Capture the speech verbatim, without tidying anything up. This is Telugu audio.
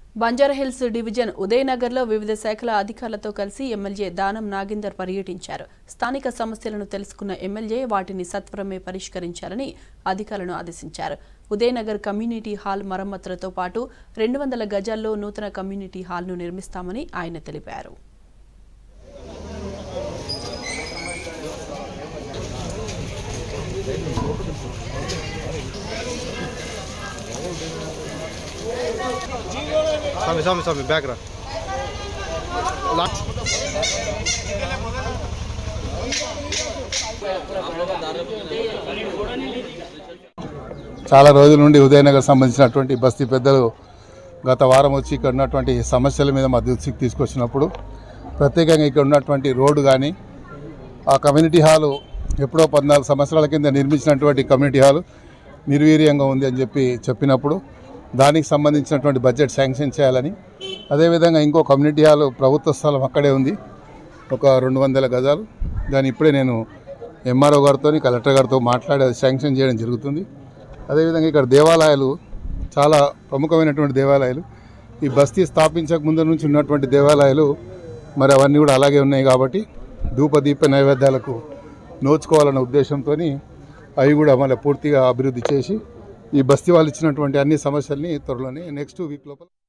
బంజారాహిల్స్ డివిజన్ ఉదయనగర్లో వివిధ శాఖల అధికారులతో కలిసి ఎమ్మెల్యే దానం నాగేందర్ పర్యటించారు. స్థానిక సమస్యలను తెలుసుకున్న ఎమ్మెల్యే వాటిని సత్వరమే పరిష్కరించాలని అధికారులను ఆదేశించారు. ఉదయనగర్ కమ్యూనిటీ హాల్ మరమ్మతులతో పాటు రెండు వందల గజాల్లో నూతన కమ్యూనిటీ హాల్ను నిర్మిస్తామని ఆయన తెలిపారు. Sami, sami, sami, back ra. చాలా రోజుల నుండి ఉదయనగర్ సంబంధించినటువంటి బస్తీ పెద్దలు గత వారం వచ్చి ఇక్కడ ఉన్నటువంటి సమస్యల మీద మా దృష్టికి తీసుకొచ్చినప్పుడు ప్రత్యేకంగా ఇక్కడ ఉన్నటువంటి రోడ్డు కానీ ఆ కమ్యూనిటీ హాలు ఎప్పుడో పద్నాలుగు సంవత్సరాల కింద నిర్మించినటువంటి కమ్యూనిటీ హాలు నిర్వీర్యంగా ఉంది అని చెప్పి చెప్పినప్పుడు దానికి సంబంధించినటువంటి బడ్జెట్ శాంక్షన్ చేయాలని, అదేవిధంగా ఇంకో కమ్యూనిటీ హాల్ ప్రభుత్వ స్థలం అక్కడే ఉంది ఒక రెండు వందల గజాలు, దాన్ని ఇప్పుడే నేను ఎంఆర్ఓ గారితో కలెక్టర్ గారితో మాట్లాడి అది శాంక్షన్ చేయడం జరుగుతుంది. అదేవిధంగా ఇక్కడ దేవాలయాలు చాలా ప్రముఖమైనటువంటి దేవాలయాలు ఈ బస్తీ స్థాపించక ముందు నుంచి ఉన్నటువంటి దేవాలయాలు మరి అవన్నీ కూడా అలాగే ఉన్నాయి కాబట్టి ధూప దీప నైవేద్యాలకు నోచుకోవాలన్న ఉద్దేశంతో అవి కూడా మళ్ళీ పూర్తిగా అభివృద్ధి చేసి ఈ బస్తీ వాళ్ళు ఇచ్చినటువంటి అన్ని సమస్యల్ని త్వరలోనే నెక్స్ట్ వీక్ లోపల